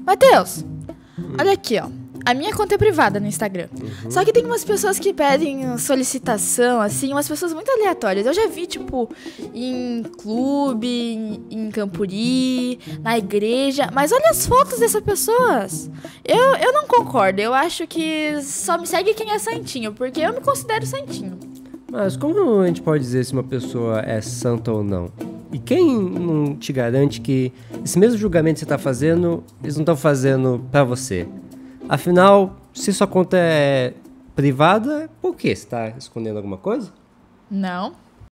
Matheus, olha aqui, ó. A minha conta é privada no Instagram. Só que tem umas pessoas que pedem solicitação, assim, umas pessoas muito aleatórias. Eu já vi, tipo, em clube, em Campuri, na igreja. Mas olha as fotos dessas pessoas. Eu não concordo. Eu acho que só me segue quem é santinho, porque eu me considero santinho. Mas como a gente pode dizer se uma pessoa é santa ou não? E quem não te garante que esse mesmo julgamento que você está fazendo, eles não estão fazendo para você? Afinal, se sua conta é privada, por quê? Você está escondendo alguma coisa? Não.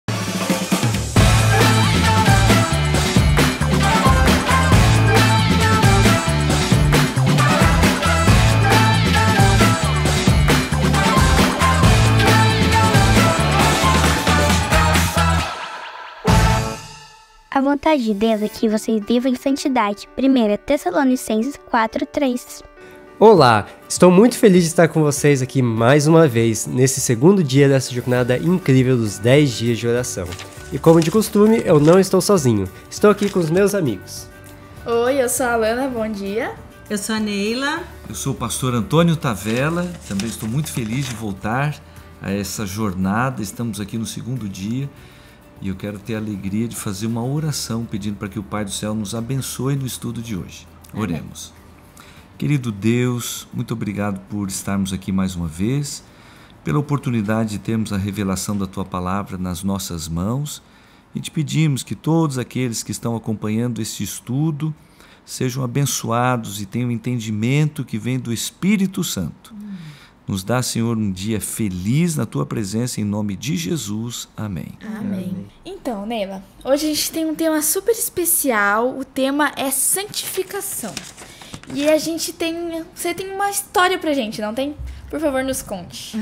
A vontade de Deus é que vocês vivam em santidade. 1 Tessalonicenses 4:3. Olá, estou muito feliz de estar com vocês aqui mais uma vez, nesse segundo dia dessa jornada incrível dos 10 dias de oração. E como de costume, eu não estou sozinho, estou aqui com os meus amigos. Oi, eu sou a Alana, bom dia. Eu sou a Neila. Eu sou o pastor Antônio Tavella, também estou muito feliz de voltar a essa jornada, estamos aqui no segundo dia e eu quero ter a alegria de fazer uma oração pedindo para que o Pai do Céu nos abençoe no estudo de hoje. Oremos. Querido Deus, muito obrigado por estarmos aqui mais uma vez, pela oportunidade de termos a revelação da Tua Palavra nas nossas mãos e te pedimos que todos aqueles que estão acompanhando esse estudo sejam abençoados e tenham entendimento que vem do Espírito Santo. Nos dá, Senhor, um dia feliz na Tua presença, em nome de Jesus. Amém. Amém. Então, Neila, hoje a gente tem um tema super especial, o tema é santificação. E você tem uma história pra gente, não tem? Por favor, nos conte.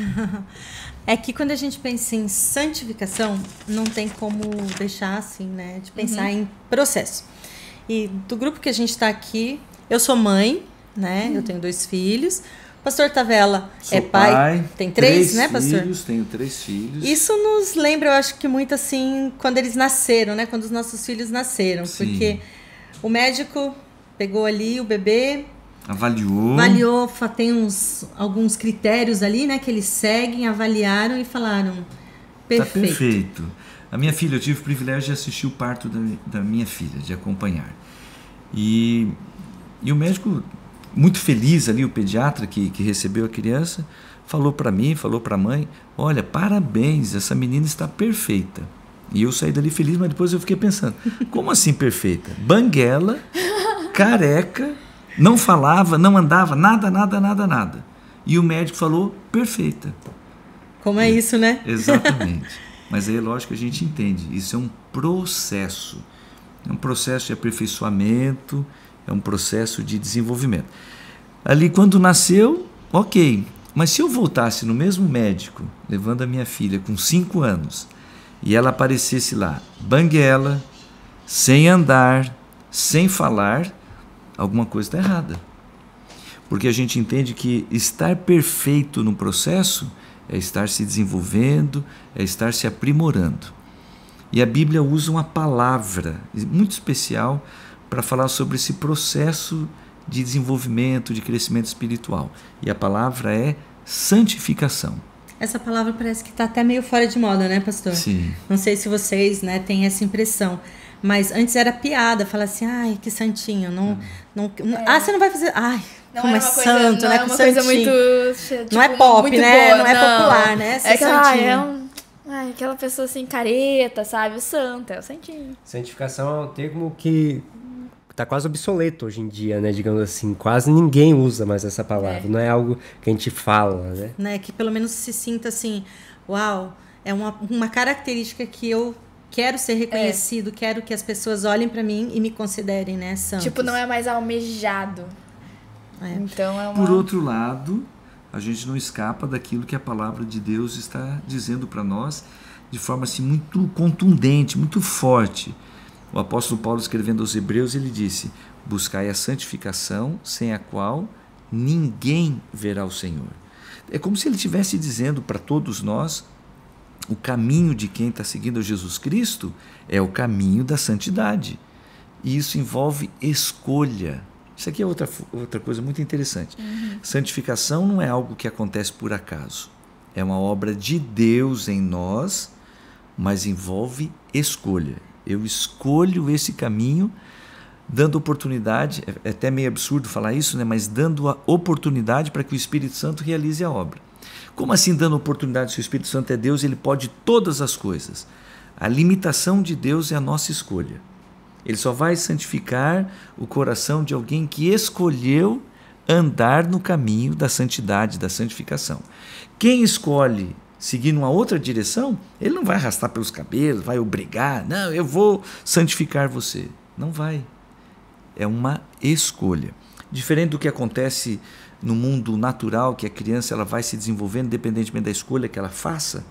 É que quando a gente pensa em santificação, não tem como deixar assim, né? De pensar em processo. E do grupo que a gente está aqui, eu sou mãe, né? Eu tenho 2 filhos. Pastor Tavella Sou é pai. Tem 3, né, pastor? Tenho 3 filhos. Isso nos lembra, eu acho que muito assim, quando eles nasceram, né? Quando os nossos filhos nasceram. Sim. Porque o médico pegou ali o bebê, Avaliou, tem alguns critérios ali, né, que eles seguem, avaliaram e falaram, perfeito. Tá perfeito. A minha filha, eu tive o privilégio de assistir o parto da minha filha, de acompanhar. E o médico, muito feliz ali, o pediatra que recebeu a criança, falou para mim, falou para a mãe, olha, parabéns, essa menina está perfeita. E eu saí dali feliz, mas depois eu fiquei pensando, como assim perfeita? Banguela, careca, não falava, não andava, nada. E o médico falou, perfeita. Como é isso, né? Exatamente. Mas aí, lógico que a gente entende, isso é um processo de aperfeiçoamento, é um processo de desenvolvimento. Ali, quando nasceu, ok, mas se eu voltasse no mesmo médico, levando a minha filha com 5 anos, e ela aparecesse lá, banguela, sem andar, sem falar, alguma coisa está errada. Porque a gente entende que estar perfeito no processo é estar se desenvolvendo, é estar se aprimorando. E a Bíblia usa uma palavra muito especial para falar sobre esse processo de desenvolvimento, de crescimento espiritual. E a palavra é santificação. Essa palavra parece que está até meio fora de moda, né, pastor? Sim. Não sei se vocês, né, têm essa impressão. Mas antes era piada, falar assim, ai, que santinho. Você não vai fazer. Ai, não como é santo, né? Não é uma coisa muito. Tipo, não é pop, muito né? boa, não é popular, né? É que, aquela pessoa assim, careta, sabe? O santo, é o santinho. Santificação é um termo que tá quase obsoleto hoje em dia, né? Digamos assim, quase ninguém usa mais essa palavra. Não é algo que a gente fala, né? Que pelo menos se sinta assim, uau, é uma característica que eu quero ser reconhecido, quero que as pessoas olhem pra mim e me considerem, né, santos. Tipo, não é mais almejado. Então é uma... Por outro lado, a gente não escapa daquilo que a palavra de Deus está dizendo para nós de forma assim muito contundente, muito forte. O apóstolo Paulo, escrevendo aos Hebreus, ele disse, buscai a santificação sem a qual ninguém verá o Senhor. É como se ele estivesse dizendo para todos nós, o caminho de quem está seguindo a Jesus Cristo é o caminho da santidade. E isso envolve escolha. Isso aqui é outra coisa muito interessante. Santificação não é algo que acontece por acaso. É uma obra de Deus em nós, mas envolve escolha. Eu escolho esse caminho, dando oportunidade, é até meio absurdo falar isso, né? Mas dando a oportunidade para que o Espírito Santo realize a obra. Como assim dando oportunidade? Se o Espírito Santo é Deus, ele pode todas as coisas. A limitação de Deus é a nossa escolha. Ele só vai santificar o coração de alguém que escolheu andar no caminho da santidade, da santificação. Quem escolhe seguir numa outra direção, ele não vai arrastar pelos cabelos, vai obrigar, não, eu vou santificar você. Não vai. É uma escolha. Diferente do que acontece no mundo natural, que a criança ela vai se desenvolvendo independentemente da escolha que ela faça,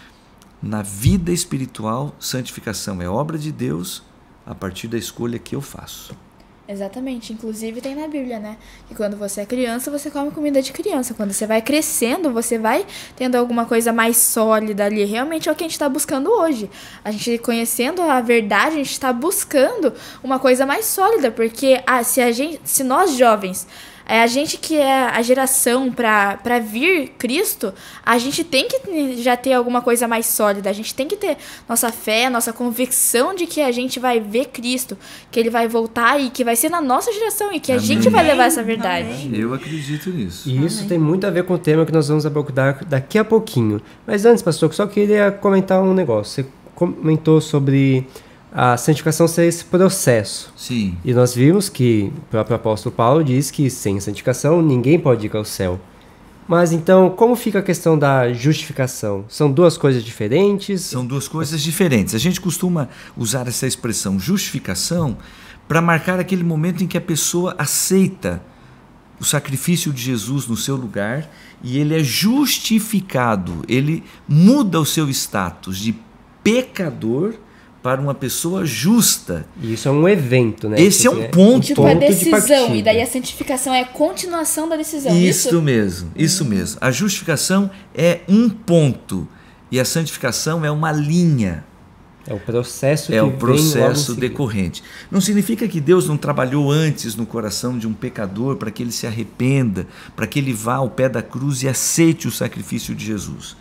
na vida espiritual, santificação é obra de Deus a partir da escolha que eu faço. Exatamente, inclusive tem na Bíblia, né? Que quando você é criança, você come comida de criança. Quando você vai crescendo, você vai tendo alguma coisa mais sólida ali. Realmente é o que a gente está buscando hoje. A gente conhecendo a verdade, a gente está buscando uma coisa mais sólida. Porque se nós jovens, a gente que é a geração para vir Cristo, a gente tem que já ter alguma coisa mais sólida. A gente tem que ter nossa fé, nossa convicção de que a gente vai ver Cristo, que ele vai voltar e que vai ser na nossa geração e que a gente vai levar essa verdade. Amém. Eu acredito nisso. E isso tem muito a ver com o tema que nós vamos abordar daqui a pouquinho. Mas antes, pastor, eu só queria comentar um negócio. Você comentou sobre a santificação ser esse processo. Sim. E nós vimos que o próprio apóstolo Paulo diz que sem santificação ninguém pode ir ao céu. Mas então, como fica a questão da justificação? São duas coisas diferentes? São duas coisas diferentes. A gente costuma usar essa expressão justificação para marcar aquele momento em que a pessoa aceita o sacrifício de Jesus no seu lugar e ele é justificado, ele muda o seu status de pecador para uma pessoa justa. E isso é um evento, né? Esse é um ponto. Tipo a decisão, e daí a santificação é a continuação da decisão. Isso mesmo, isso mesmo. A justificação é um ponto e a santificação é uma linha. É o processo que é o vem processo logo decorrente. Não significa que Deus não trabalhou antes no coração de um pecador para que ele se arrependa, para que ele vá ao pé da cruz e aceite o sacrifício de Jesus.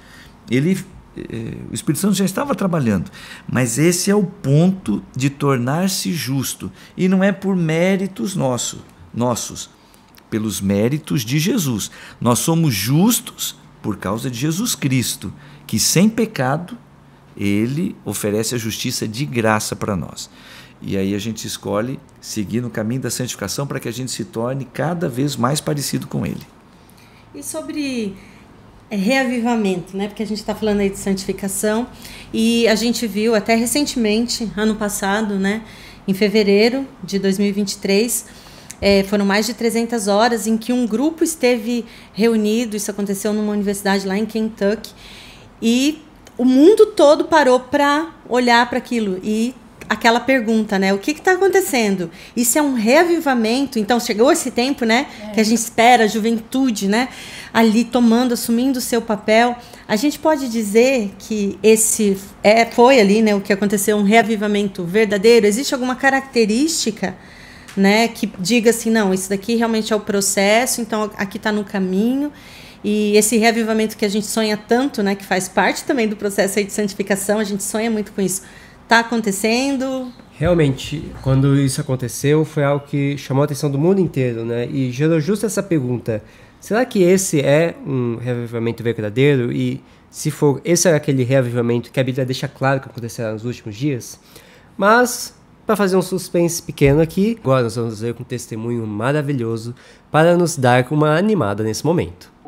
O Espírito Santo já estava trabalhando, mas esse é o ponto de tornar-se justo. E não é por méritos nossos, pelos méritos de Jesus. Nós somos justos por causa de Jesus Cristo, que sem pecado, ele oferece a justiça de graça para nós. E aí a gente escolhe seguir no caminho da santificação para que a gente se torne cada vez mais parecido com ele. E sobre reavivamento, né? Porque a gente está falando aí de santificação e a gente viu até recentemente, ano passado, né? Em fevereiro de 2023, foram mais de 300 horas em que um grupo esteve reunido. Isso aconteceu numa universidade lá em Kentucky e o mundo todo parou para olhar para aquilo e aquela pergunta, né? O que está acontecendo? Isso é um reavivamento? Então, chegou esse tempo, né? Que a gente espera, a juventude, né? Ali assumindo o seu papel. A gente pode dizer que esse foi ali, né? O que aconteceu, um reavivamento verdadeiro? Existe alguma característica, né? Que diga assim, não, isso daqui realmente é o processo, então aqui está no caminho. E esse reavivamento que a gente sonha tanto, né? Que faz parte também do processo aí de santificação, a gente sonha muito com isso. Está acontecendo? Realmente, quando isso aconteceu, foi algo que chamou a atenção do mundo inteiro, né? E gerou justo essa pergunta: será que esse é um reavivamento verdadeiro? E se for, esse é aquele reavivamento que a Bíblia deixa claro que acontecerá nos últimos dias? Mas, para fazer um suspense pequeno aqui, agora nós vamos ver com um testemunho maravilhoso para nos dar uma animada nesse momento.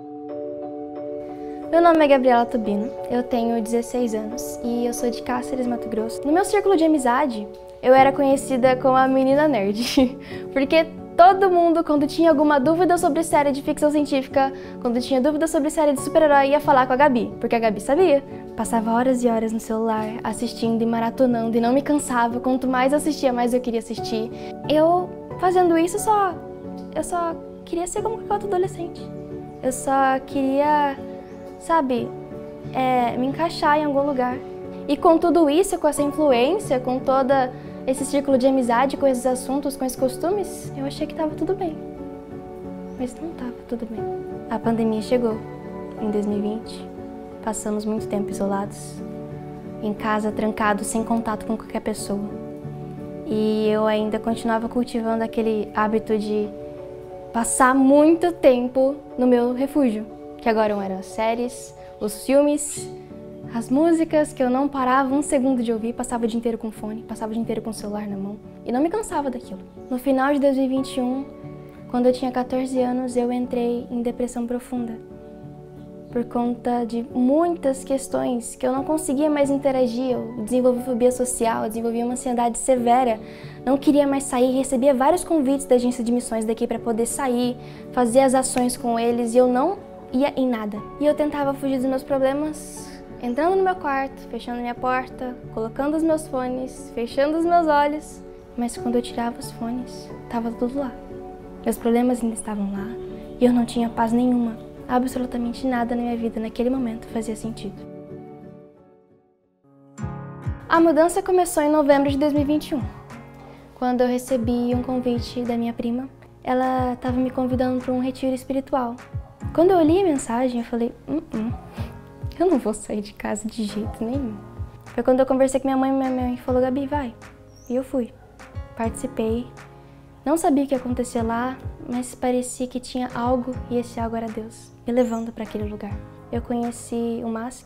Meu nome é Gabriela Tubino, eu tenho 16 anos e eu sou de Cáceres, Mato Grosso. No meu círculo de amizade, eu era conhecida como a menina nerd, porque todo mundo, quando tinha alguma dúvida sobre série de ficção científica, quando tinha dúvida sobre série de super-herói, ia falar com a Gabi, porque a Gabi sabia. Passava horas e horas no celular, assistindo e maratonando e não me cansava. Quanto mais eu assistia, mais eu queria assistir. Eu, fazendo isso, eu só queria ser como qualquer outro adolescente. Eu só queria, sabe, me encaixar em algum lugar. E com tudo isso, com essa influência, com toda esse círculo de amizade, com esses assuntos, com esses costumes, eu achei que estava tudo bem. Mas não estava tudo bem. A pandemia chegou em 2020. Passamos muito tempo isolados, em casa, trancados, sem contato com qualquer pessoa. E eu ainda continuava cultivando aquele hábito de passar muito tempo no meu refúgio, que agora eram as séries, os filmes, as músicas que eu não parava um segundo de ouvir, passava o dia inteiro com fone, passava o dia inteiro com o celular na mão e não me cansava daquilo. No final de 2021, quando eu tinha 14 anos, eu entrei em depressão profunda por conta de muitas questões que eu não conseguia mais interagir. Eu desenvolvi fobia social, eu desenvolvi uma ansiedade severa, não queria mais sair, recebia vários convites da agência de missões daqui para poder sair, fazer as ações com eles e eu não ia em nada. E eu tentava fugir dos meus problemas, entrando no meu quarto, fechando minha porta, colocando os meus fones, fechando os meus olhos, mas quando eu tirava os fones, estava tudo lá. Meus problemas ainda estavam lá e eu não tinha paz nenhuma. Absolutamente nada na minha vida naquele momento fazia sentido. A mudança começou em novembro de 2021, quando eu recebi um convite da minha prima. Ela estava me convidando para um retiro espiritual. Quando eu li a mensagem, eu falei, eu não vou sair de casa de jeito nenhum. Foi quando eu conversei com minha mãe falou, Gabi, vai. E eu fui. Participei. Não sabia o que ia acontecer lá, mas parecia que tinha algo e esse algo era Deus, me levando para aquele lugar. Eu conheci o MASC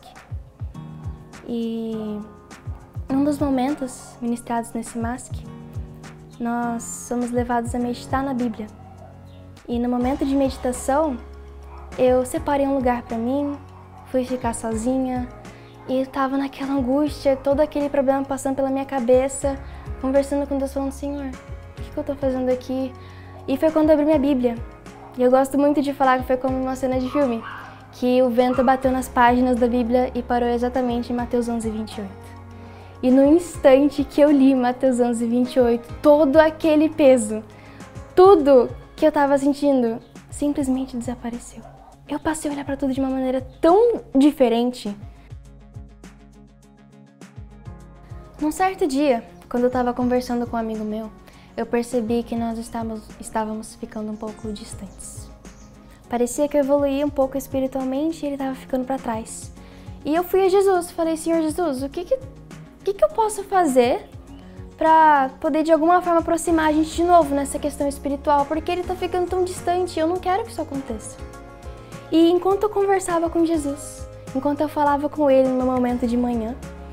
e em um dos momentos ministrados nesse MASC, nós somos levados a meditar na Bíblia. E no momento de meditação, eu separei um lugar para mim, fui ficar sozinha e eu estava naquela angústia, todo aquele problema passando pela minha cabeça, conversando com Deus, falando, Senhor, o que eu estou fazendo aqui? E foi quando eu abri minha Bíblia. E eu gosto muito de falar que foi como uma cena de filme, que o vento bateu nas páginas da Bíblia e parou exatamente em Mateus 11, 28. E no instante que eu li Mateus 11, 28, todo aquele peso, tudo que eu estava sentindo, simplesmente desapareceu. Eu passei a olhar para tudo de uma maneira tão diferente. Num certo dia, quando eu estava conversando com um amigo meu, eu percebi que nós estávamos ficando um pouco distantes. Parecia que eu evoluía um pouco espiritualmente e ele estava ficando para trás. E eu fui a Jesus, falei, Senhor Jesus, o que eu posso fazer para poder de alguma forma aproximar a gente de novo nessa questão espiritual? Porque ele está ficando tão distante e eu não quero que isso aconteça. E enquanto eu conversava com Jesus, enquanto eu falava com ele no meu momento de manhã,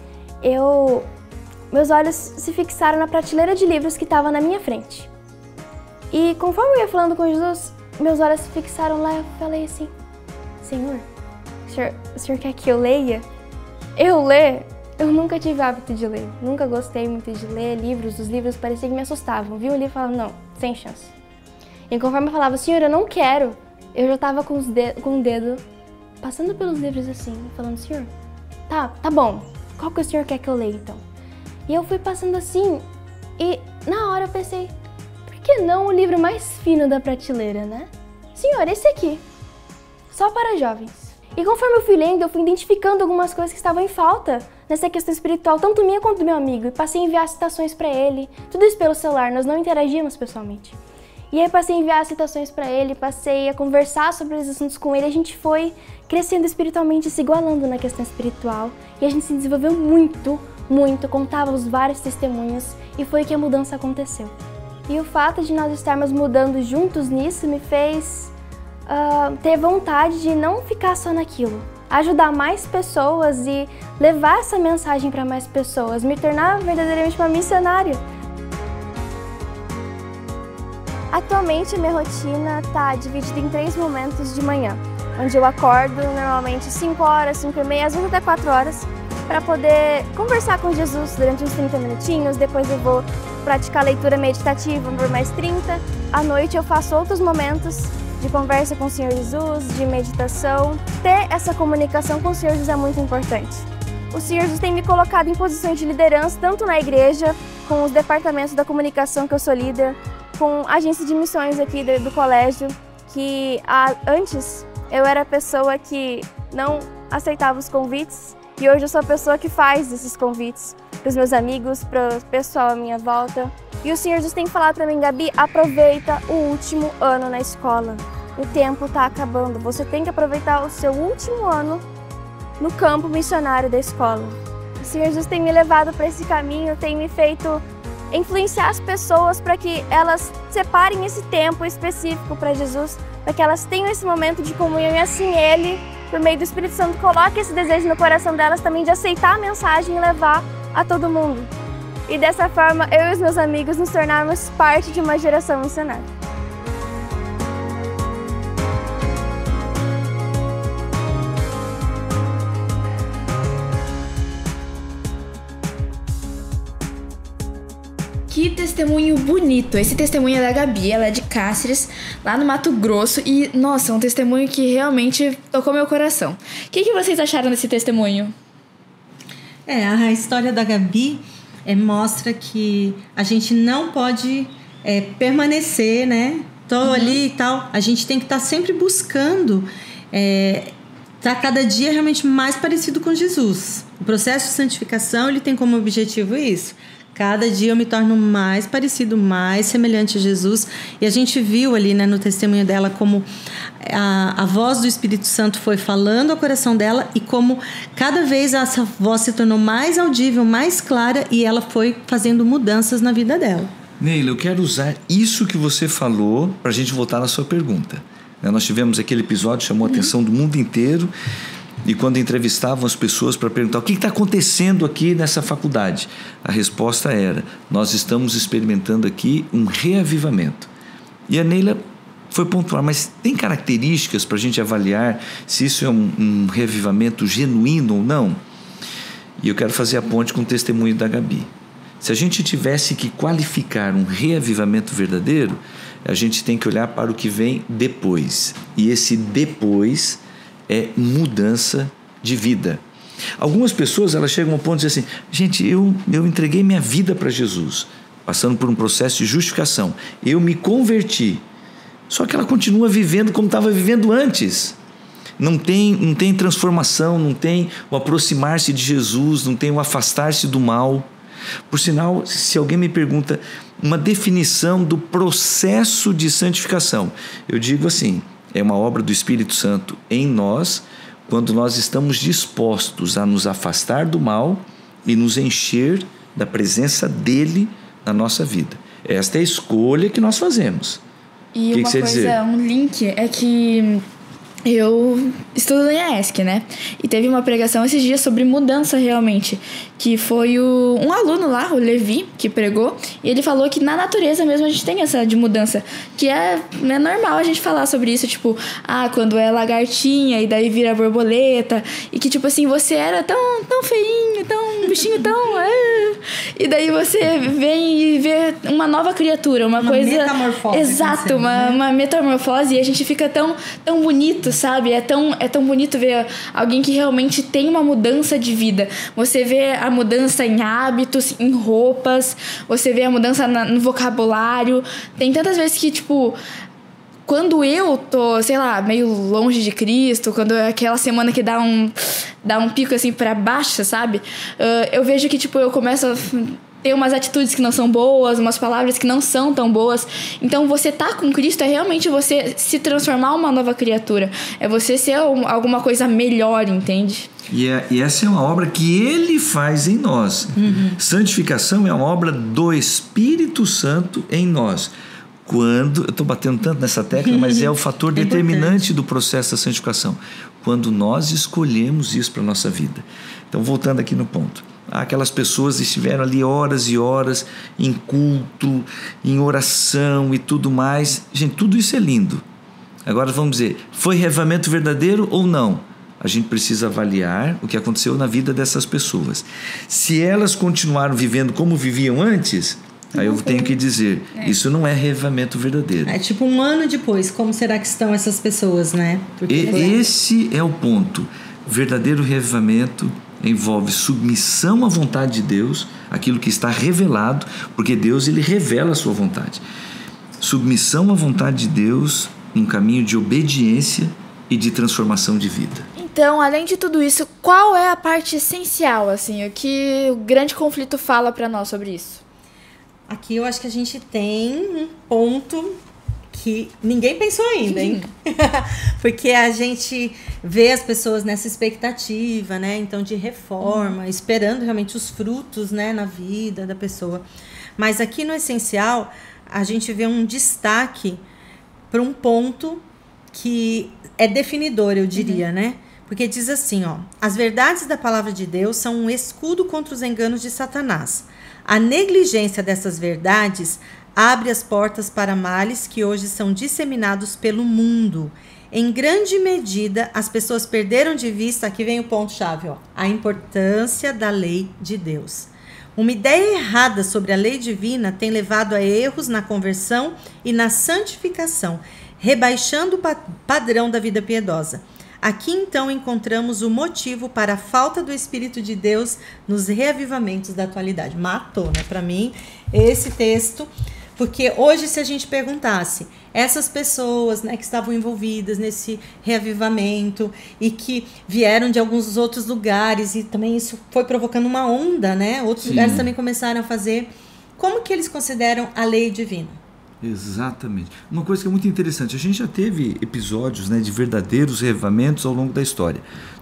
meus olhos se fixaram na prateleira de livros que estava na minha frente. E conforme eu ia falando com Jesus, meus olhos se fixaram lá e eu falei assim, Senhor, o senhor quer que eu leia? Eu nunca tive hábito de ler, nunca gostei muito de ler livros, os livros pareciam que me assustavam. Vi um livro e falava, não, sem chance. E conforme eu falava, Senhor, eu não quero, eu já estava com o dedo passando pelos livros assim, falando, Senhor, tá bom, qual que o senhor quer que eu leia então? E eu fui passando assim, e na hora eu pensei, por que não o livro mais fino da prateleira, né? Senhor, esse aqui, só para jovens. E conforme eu fui lendo, eu fui identificando algumas coisas que estavam em falta nessa questão espiritual, tanto minha quanto do meu amigo, e passei a enviar citações para ele, tudo isso pelo celular, nós não interagíamos pessoalmente. E aí passei a enviar citações para ele, passei a conversar sobre os assuntos com ele, a gente foi crescendo espiritualmente, se igualando na questão espiritual, e a gente se desenvolveu muito, contávamos vários testemunhos e foi que a mudança aconteceu. E o fato de nós estarmos mudando juntos nisso me fez ter vontade de não ficar só naquilo, ajudar mais pessoas e levar essa mensagem para mais pessoas, me tornar verdadeiramente uma missionária. Atualmente, minha rotina está dividida em 3 momentos de manhã, onde eu acordo normalmente 5 horas, 5 e meia, às vezes até 4 horas, para poder conversar com Jesus durante uns 30 minutinhos, depois eu vou praticar leitura meditativa por mais 30. À noite eu faço outros momentos de conversa com o Senhor Jesus, de meditação. Ter essa comunicação com o Senhor Jesus é muito importante. O Senhor Jesus tem me colocado em posições de liderança, tanto na igreja, com os departamentos da comunicação que eu sou líder, com a agência de missões aqui do colégio, que antes eu era a pessoa que não aceitava os convites, e hoje eu sou a pessoa que faz esses convites, pros meus amigos, pro pessoal à minha volta. E o Senhor Jesus tem falado para mim, Gabi, aproveita o último ano na escola. O tempo tá acabando, você tem que aproveitar o seu último ano no campo missionário da escola. O Senhor Jesus tem me levado para esse caminho, tem me feito influenciar as pessoas para que elas separem esse tempo específico para Jesus, para que elas tenham esse momento de comunhão e assim Ele, por meio do Espírito Santo, coloque esse desejo no coração delas também de aceitar a mensagem e levar a todo mundo. E dessa forma, eu e os meus amigos nos tornarmos parte de uma geração missionária. Que testemunho bonito. Esse testemunho é da Gabi, ela é de Cáceres, lá no Mato Grosso. E, nossa, um testemunho que realmente tocou meu coração. O que vocês acharam desse testemunho? A história da Gabi mostra que a gente não pode permanecer, né? Tô ali e tal. A gente tem que estar sempre buscando estar cada dia realmente mais parecido com Jesus. O processo de santificação, ele tem como objetivo isso. Cada dia eu me torno mais parecido, mais semelhante a Jesus. E a gente viu ali, né, no testemunho dela como a voz do Espírito Santo foi falando ao coração dela e como cada vez essa voz se tornou mais audível, mais clara e ela foi fazendo mudanças na vida dela. Neila, eu quero usar isso que você falou para a gente voltar na sua pergunta. Nós tivemos aquele episódio que chamou a atenção do mundo inteiro. E quando entrevistavam as pessoas para perguntar o que está acontecendo aqui nessa faculdade, a resposta era: nós estamos experimentando aqui um reavivamento. E a Neila foi pontuar, mas tem características para a gente avaliar se isso é um reavivamento genuíno ou não? E eu quero fazer a ponte com o testemunho da Gabi. Se a gente tivesse que qualificar um reavivamento verdadeiro, a gente tem que olhar para o que vem depois. E esse depois é mudança de vida. Algumas pessoas elas chegam ao ponto de dizer assim: gente, eu entreguei minha vida para Jesus, passando por um processo de justificação, eu me converti, só que ela continua vivendo como estava vivendo antes. Não tem transformação, não tem o aproximar-se de Jesus, não tem o afastar-se do mal. Por sinal, se alguém me pergunta uma definição do processo de santificação, eu digo assim: é uma obra do Espírito Santo em nós, quando nós estamos dispostos a nos afastar do mal e nos encher da presença dele na nossa vida. Esta é a escolha que nós fazemos. E uma coisa, um link é que eu estudo na ESC, né? E teve uma pregação esses dias sobre mudança realmente, que foi um aluno lá, o Levi, que pregou, e ele falou que na natureza mesmo a gente tem essa de mudança, que é normal a gente falar sobre isso, tipo, quando é lagartinha e daí vira borboleta, e que tipo assim, você era tão feinho, tão bichinho tão... e daí você vem e vê uma nova criatura, uma coisa... metamorfose. Exato, uma metamorfose, e a gente fica tão bonito, sabe? É tão bonito ver alguém que realmente tem uma mudança de vida. Você vê a mudança em hábitos, em roupas, você vê a mudança no vocabulário. Tem tantas vezes que, tipo, quando eu tô, sei lá, meio longe de Cristo, quando é aquela semana que dá um pico assim pra baixo, sabe? Eu vejo que, tipo, eu começo a ter umas atitudes que não são boas, umas palavras que não são tão boas. Então, você tá com Cristo é realmente você se transformar uma nova criatura. É você ser alguma coisa melhor, entende? E essa é uma obra que Ele faz em nós. Santificação é uma obra do Espírito Santo em nós. Eu estou batendo tanto nessa tecla, mas é o fator determinante do processo da santificação. Quando nós escolhemos isso para a nossa vida. Então, voltando aqui no ponto. Aquelas pessoas estiveram ali horas e horas em culto, em oração e tudo mais. Gente, tudo isso é lindo. Agora vamos dizer, foi reavivamento verdadeiro ou não? A gente precisa avaliar o que aconteceu na vida dessas pessoas. Se elas continuaram vivendo como viviam antes, aí eu tenho que dizer, isso não é reavivamento verdadeiro. É tipo um ano depois, como será que estão essas pessoas, né? Esse é o ponto. Verdadeiro reavivamento envolve submissão à vontade de Deus, aquilo que está revelado, porque Deus ele revela a sua vontade. Submissão à vontade de Deus num caminho de obediência e de transformação de vida. Então, além de tudo isso, qual é a parte essencial, assim, o que o grande conflito fala para nós sobre isso? Aqui eu acho que a gente tem um ponto que ninguém pensou ainda, hein? Porque a gente vê as pessoas nessa expectativa, né? Então, de reforma, esperando realmente os frutos, né, na vida da pessoa. Mas aqui no essencial, a gente vê um destaque para um ponto que é definidor, eu diria, né? Porque diz assim, ó: as verdades da palavra de Deus são um escudo contra os enganos de Satanás. A negligência dessas verdades abre as portas para males que hoje são disseminados pelo mundo. Em grande medida, as pessoas perderam de vista, aqui vem o ponto-chave, ó, a importância da lei de Deus. Uma ideia errada sobre a lei divina tem levado a erros na conversão e na santificação, rebaixando o padrão da vida piedosa. Aqui, então, encontramos o motivo para a falta do Espírito de Deus nos reavivamentos da atualidade. Matou, né, para mim, esse texto, porque hoje, se a gente perguntasse, essas pessoas, né, que estavam envolvidas nesse reavivamento e que vieram de alguns outros lugares, e também isso foi provocando uma onda, né? Outros lugares também começaram a fazer. Como que eles consideram a lei divina? Exatamente. Uma coisa que é muito interessante, a gente já teve episódios, né, de verdadeiros reavivamentos ao longo da história.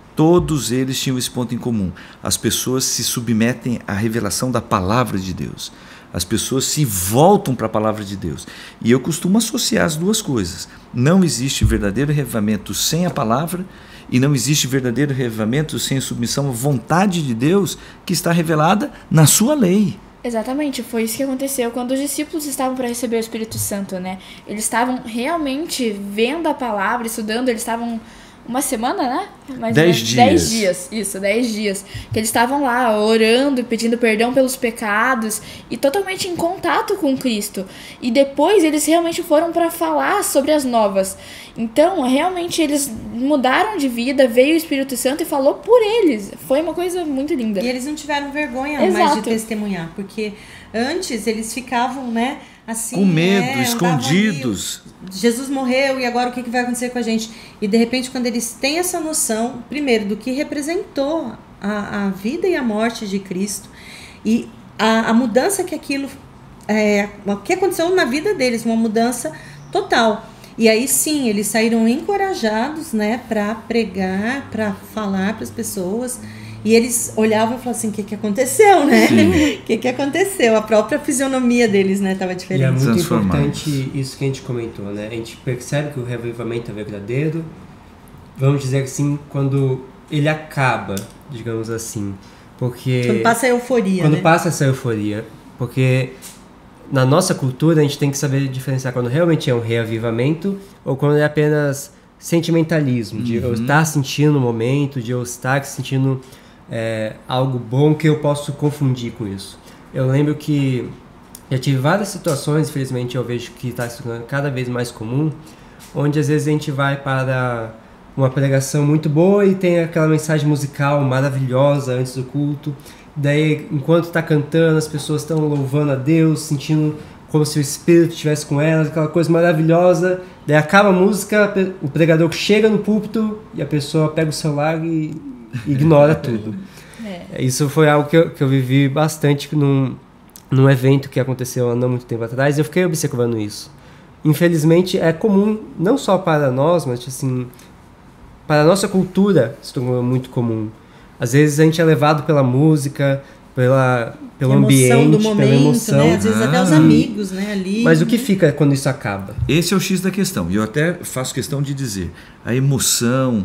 Todos eles tinham esse ponto em comum. As pessoas se submetem à revelação da palavra de Deus. As pessoas se voltam para a palavra de Deus. E eu costumo associar as duas coisas. Não existe verdadeiro reavivamento sem a palavra, e não existe verdadeiro reavivamento sem submissão à vontade de Deus que está revelada na sua lei. Exatamente, foi isso que aconteceu quando os discípulos estavam para receber o Espírito Santo, né? Eles estavam realmente vendo a palavra, estudando, eles estavam uma semana, né? 10 dias. 10 dias, isso, 10 dias. Que eles estavam lá orando, pedindo perdão pelos pecados e totalmente em contato com Cristo. E depois eles realmente foram para falar sobre as novas. Então, realmente, eles mudaram de vida, veio o Espírito Santo e falou por eles. Foi uma coisa muito linda. E eles não tiveram vergonha Exato. mais de testemunhar, porque antes eles ficavam, né, assim, com medo, escondidos. Jesus morreu e agora o que vai acontecer com a gente? E de repente, quando eles têm essa noção, primeiro, do que representou a vida e a morte de Cristo e a mudança que aquilo, o que aconteceu na vida deles, uma mudança total. E aí sim, eles saíram encorajados, né, para pregar, para falar para as pessoas. E eles olhavam e falavam assim, o que aconteceu, né? O que aconteceu? A própria fisionomia deles, né, estava diferente. E é muito importante isso que a gente comentou, né? A gente percebe que o reavivamento é verdadeiro, vamos dizer assim, quando ele acaba, digamos assim. Porque quando passa a euforia, quando né? passa essa euforia. Porque na nossa cultura a gente tem que saber diferenciar quando realmente é um reavivamento ou quando é apenas sentimentalismo, de eu estar sentindo o momento, de eu estar sentindo algo bom que eu posso confundir com isso. Eu lembro que já tive várias situações, infelizmente eu vejo que está se tornando cada vez mais comum, onde às vezes a gente vai para uma pregação muito boa e tem aquela mensagem musical maravilhosa antes do culto. Daí, enquanto está cantando, as pessoas estão louvando a Deus, sentindo como se o Espírito estivesse com elas, aquela coisa maravilhosa. Daí acaba a música, o pregador chega no púlpito e a pessoa pega o celular e ignora tudo. Isso foi algo que eu vivi bastante num evento que aconteceu há não muito tempo atrás, e eu fiquei observando isso. Infelizmente, é comum, não só para nós, mas assim, para a nossa cultura se tornou muito comum. Às vezes a gente é levado pela música, pelo ambiente, do momento, pela emoção. Né? Às vezes até os amigos, né, ali. Mas o que fica quando isso acaba? Esse é o X da questão. E eu até faço questão de dizer, a emoção,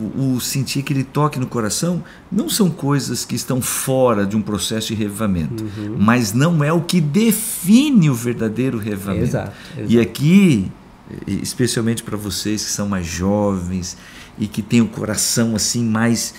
o sentir aquele toque no coração, não são coisas que estão fora de um processo de reavivamento. Mas não é o que define o verdadeiro reavivamento. Exato. E aqui, especialmente para vocês que são mais jovens e que têm o coração assim mais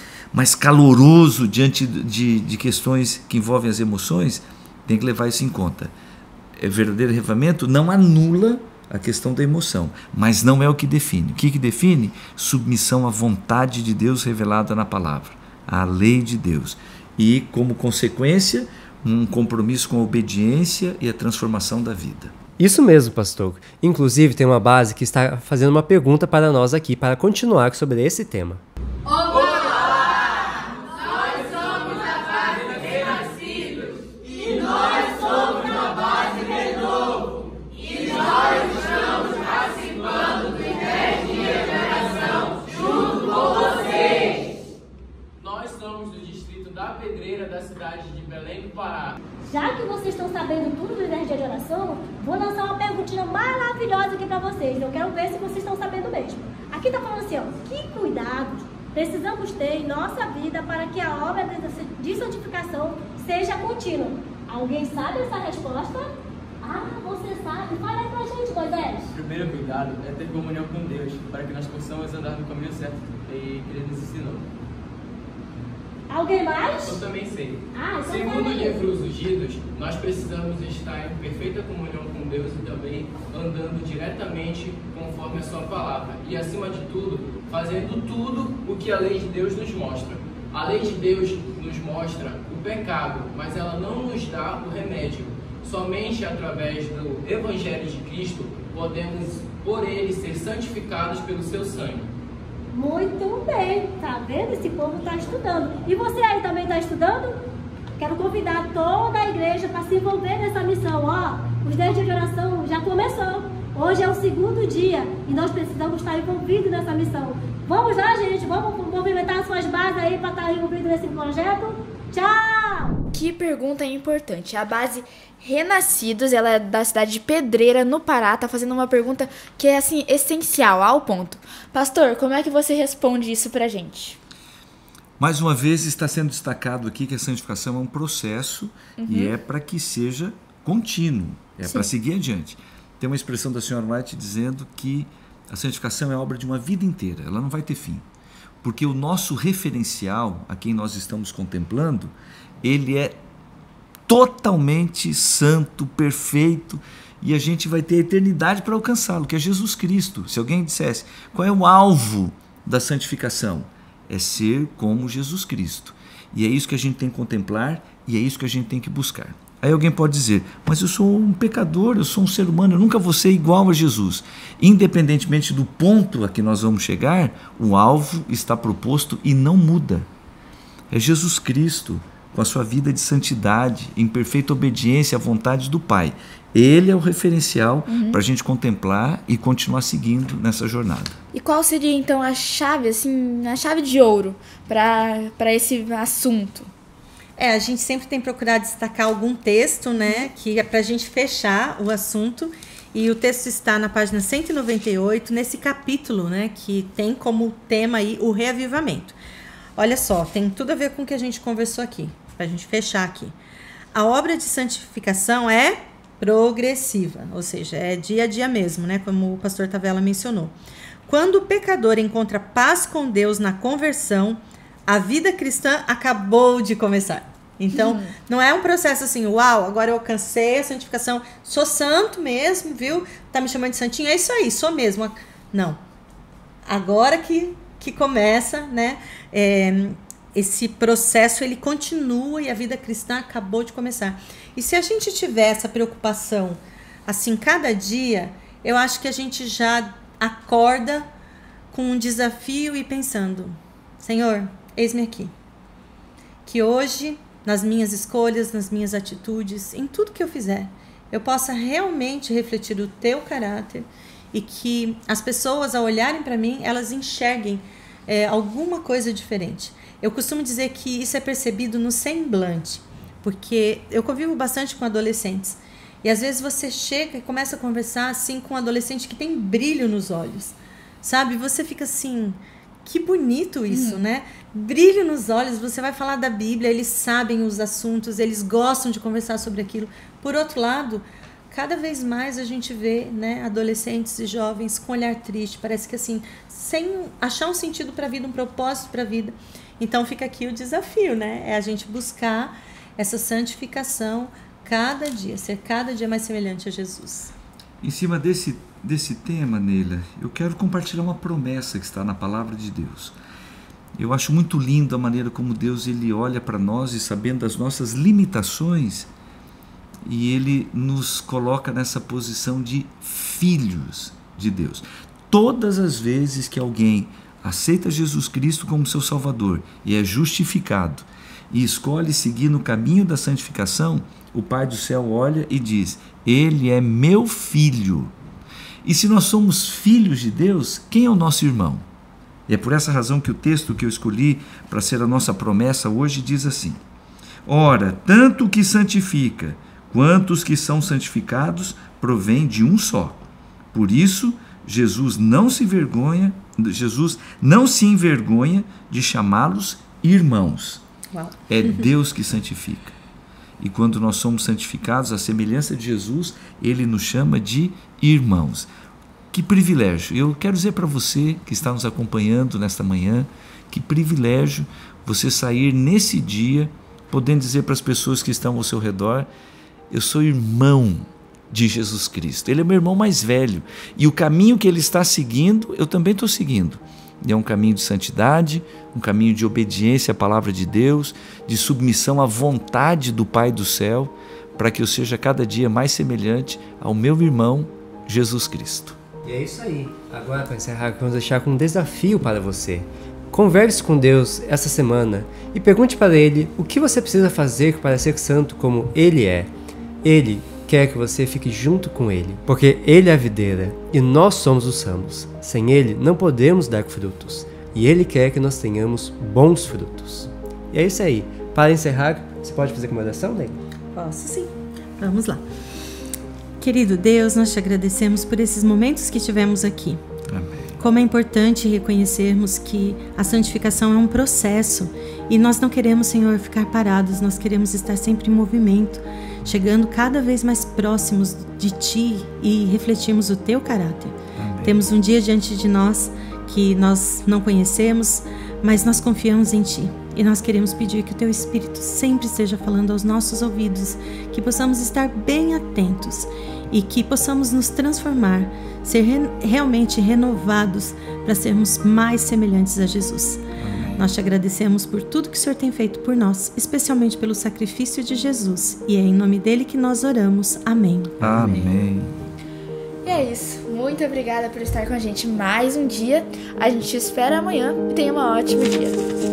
caloroso diante de questões que envolvem as emoções, tem que levar isso em conta. Verdadeiro reavivamento não anula a questão da emoção, mas não é o que define. O que define? Submissão à vontade de Deus revelada na palavra, à lei de Deus. E, como consequência, um compromisso com a obediência e a transformação da vida. Isso mesmo, pastor. Inclusive, tem uma base que está fazendo uma pergunta para nós aqui, para continuar sobre esse tema. Já que vocês estão sabendo tudo do Energia de Oração, vou lançar uma perguntinha maravilhosa aqui para vocês. Eu quero ver se vocês estão sabendo mesmo. Aqui está falando assim, ó, que cuidados precisamos ter em nossa vida para que a obra de santificação seja contínua? Alguém sabe essa resposta? Ah, você sabe. Fala aí pra gente, Moisés. O primeiro cuidado é ter comunhão com Deus, para que nós possamos andar no caminho certo que Ele nos ensinou. Alguém mais? Eu também sei. Então segundo o livro Os Ungidos, nós precisamos estar em perfeita comunhão com Deus e também andando diretamente conforme a sua palavra. E acima de tudo, fazendo tudo o que a lei de Deus nos mostra. A lei de Deus nos mostra o pecado, mas ela não nos dá o remédio. Somente através do Evangelho de Cristo podemos, por ele, ser santificados pelo seu sangue. Muito bem, tá vendo? Esse povo está estudando. E você aí também está estudando? Quero convidar toda a igreja para se envolver nessa missão. Ó, os 10 dias de oração já começou. Hoje é o segundo dia e nós precisamos estar envolvidos nessa missão. Vamos lá, gente? Vamos movimentar suas bases aí para estar envolvidos nesse projeto? Tchau! Que pergunta importante. A base Renascidos, ela é da cidade de Pedreira, no Pará, tá fazendo uma pergunta que é, assim, essencial, ao ponto. Pastor, como é que você responde isso pra gente? Mais uma vez está sendo destacado aqui que a santificação é um processo e é para que seja contínuo, é para seguir adiante. Tem uma expressão da senhora White dizendo que a santificação é obra de uma vida inteira, ela não vai ter fim. Porque o nosso referencial, a quem nós estamos contemplando, ele é totalmente santo, perfeito, e a gente vai ter a eternidade para alcançá-lo, que é Jesus Cristo. Se alguém dissesse, qual é o alvo da santificação? É ser como Jesus Cristo. E é isso que a gente tem que contemplar e é isso que a gente tem que buscar. Aí alguém pode dizer, mas eu sou um pecador, eu sou um ser humano, eu nunca vou ser igual a Jesus. Independentemente do ponto a que nós vamos chegar, o alvo está proposto e não muda. É Jesus Cristo, com a sua vida de santidade, em perfeita obediência à vontade do Pai. Ele é o referencial para a gente contemplar e continuar seguindo nessa jornada. E qual seria, então, a chave, assim, a chave de ouro para esse assunto? A gente sempre tem procurado destacar algum texto, né, que é para a gente fechar o assunto. E o texto está na página 198, nesse capítulo, né, que tem como tema aí o reavivamento. Olha só, tem tudo a ver com o que a gente conversou aqui, para a gente fechar aqui. A obra de santificação é progressiva, ou seja, é dia a dia mesmo, né, como o pastor Tavella mencionou. Quando o pecador encontra paz com Deus na conversão, a vida cristã acabou de começar. Então, não é um processo assim, uau, agora eu alcancei a santificação, sou santo mesmo, viu? Tá me chamando de santinho, é isso aí, sou mesmo. Não. Agora que começa, né? Esse processo, ele continua e a vida cristã acabou de começar. E se a gente tiver essa preocupação, assim, cada dia, eu acho que a gente já acorda com um desafio e pensando, Senhor, eis-me aqui. Que hoje, nas minhas escolhas, nas minhas atitudes, em tudo que eu fizer, eu possa realmente refletir o teu caráter e que as pessoas, ao olharem para mim, elas enxerguem alguma coisa diferente. Eu costumo dizer que isso é percebido no semblante, porque eu convivo bastante com adolescentes e às vezes você chega e começa a conversar assim com um adolescente que tem brilho nos olhos, sabe? Você fica assim, que bonito isso, né? Brilho nos olhos, você vai falar da Bíblia, eles sabem os assuntos, eles gostam de conversar sobre aquilo. Por outro lado, cada vez mais a gente vê, né, adolescentes e jovens com olhar triste, parece que assim, sem achar um sentido para a vida, um propósito para a vida. Então fica aqui o desafio, né? É a gente buscar essa santificação cada dia, ser cada dia mais semelhante a Jesus. Em cima desse tema, Neila, eu quero compartilhar uma promessa que está na palavra de Deus. Eu acho muito lindo a maneira como Deus ele olha para nós e sabendo das nossas limitações e ele nos coloca nessa posição de filhos de Deus. Todas as vezes que alguém aceita Jesus Cristo como seu Salvador e é justificado, e escolhe seguir no caminho da santificação, o Pai do céu olha e diz: ele é meu filho. E se nós somos filhos de Deus, quem é o nosso irmão? E é por essa razão que o texto que eu escolhi para ser a nossa promessa hoje diz assim: ora, tanto o que santifica quanto os que são santificados provém de um só. Por isso, Jesus não se envergonha de chamá-los irmãos. Uau. É Deus que santifica. E quando nós somos santificados, à semelhança de Jesus, Ele nos chama de irmãos. Que privilégio! Eu quero dizer para você que está nos acompanhando nesta manhã, que privilégio você sair nesse dia, podendo dizer para as pessoas que estão ao seu redor: eu sou irmão de Jesus Cristo. Ele é meu irmão mais velho. E o caminho que ele está seguindo, eu também estou seguindo. É um caminho de santidade, um caminho de obediência à palavra de Deus, de submissão à vontade do Pai do céu, para que eu seja cada dia mais semelhante ao meu irmão Jesus Cristo. E é isso aí. Agora, para encerrar, vamos deixar com um desafio para você. Converse com Deus essa semana e pergunte para Ele o que você precisa fazer para ser santo como Ele é. Ele quer que você fique junto com Ele, porque Ele é a videira e nós somos os ramos. Sem Ele não podemos dar frutos, e Ele quer que nós tenhamos bons frutos. E é isso aí. Para encerrar, você pode fazer uma oração, Leila? Posso sim. Vamos lá. Querido Deus, nós te agradecemos por esses momentos que tivemos aqui. Amém. Como é importante reconhecermos que a santificação é um processo e nós não queremos, Senhor, ficar parados, nós queremos estar sempre em movimento, chegando cada vez mais próximos de Ti e refletirmos o Teu caráter. Amém. Temos um dia diante de nós que nós não conhecemos, mas nós confiamos em Ti. E nós queremos pedir que o Teu Espírito sempre esteja falando aos nossos ouvidos, que possamos estar bem atentos e que possamos nos transformar, ser realmente renovados para sermos mais semelhantes a Jesus. Amém. Nós te agradecemos por tudo que o Senhor tem feito por nós, especialmente pelo sacrifício de Jesus. E é em nome dele que nós oramos. Amém. Amém. E é isso. Muito obrigada por estar com a gente mais um dia. A gente te espera amanhã e tenha um ótimo dia.